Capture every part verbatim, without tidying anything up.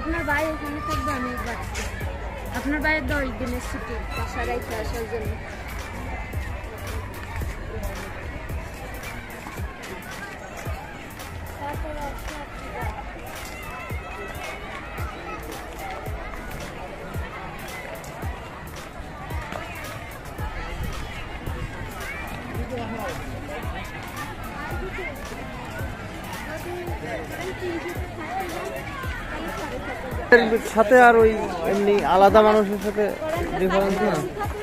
আপনার ভাই এখানে থাকবে, আমি বাড়ছি। আপনার ভাইয়ের দশ দিনের ছুটি বাসা রেখে আসার জন্য। সাথে আর ওই এমনি আলাদা মানুষের সাথে ডিফারেন্স না।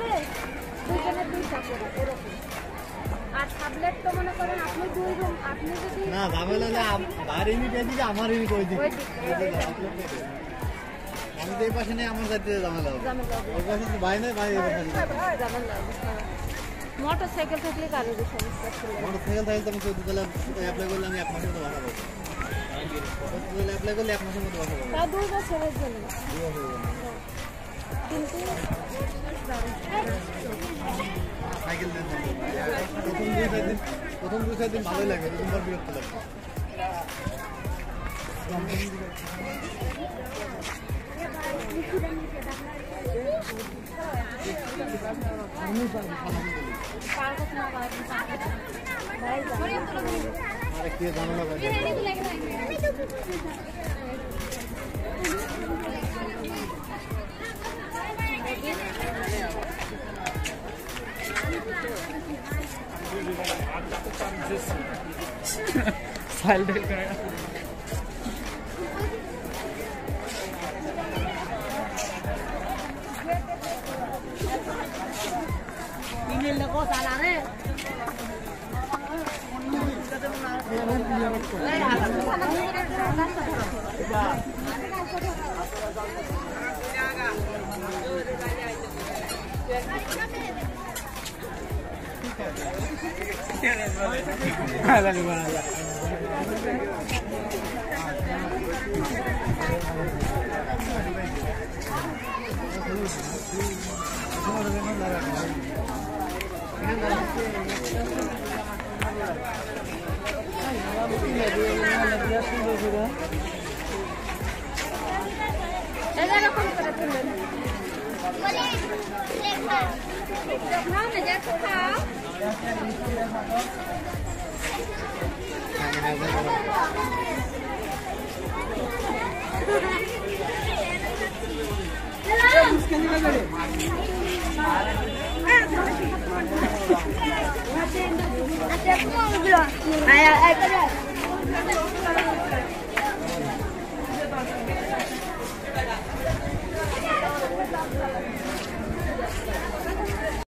না ঝামেলা হলে বাইরে নিয়ে দিকে আমার এদিকে ওই দিকে আমি তো এই পাশে নেই, আমার সাথে ঝামেলা হবে। ওই পাশে ভাই নেই, ভাই মোটর সাইকেল থাকলে কারো সমস্যা ছিল। মোটর সাইকেল থাকলে আমি চৌদ্দ তাহলে অ্যাপ্লাই করলে আমি এক মাসের মতো বাসা পাবো। অ্যাপ্লাই করলে এক মাসের মতো বাসা পাবো। তা দুই বছরের জন্য কিন্তু সাইকেল প্রথম দুই চার দিন প্রথম দুই চার দিন ভালোই লাগে, দুদিন পর বিরক্ত লাগে। আরেকটি ঝামেলা লাগে। এরকম করে তুলবেন খাও না, যা খাও। আচ্ছা,